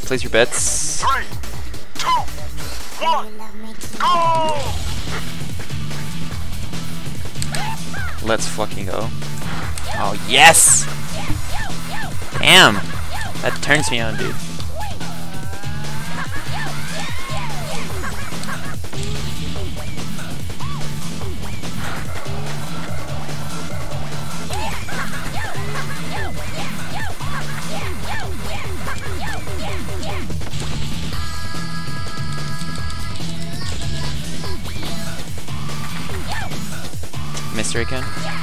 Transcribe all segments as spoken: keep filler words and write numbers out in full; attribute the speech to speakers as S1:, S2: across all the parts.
S1: place your bets.
S2: Three, two, one, go!
S1: Let's fucking go. Oh, yes! Damn! That turns me on, dude. Mister again.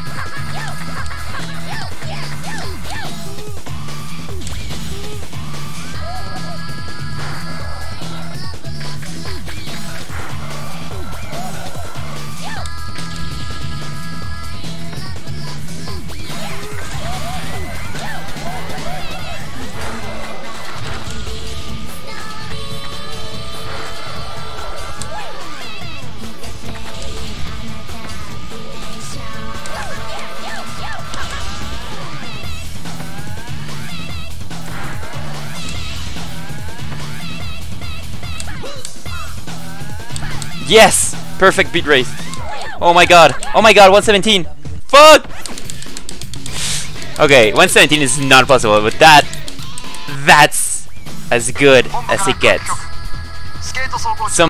S1: Yes! Perfect beat rate. Oh my god. Oh my god, one seventeen. Fuck! Okay, one seventeen is not possible, but that... That's as good as it gets. Some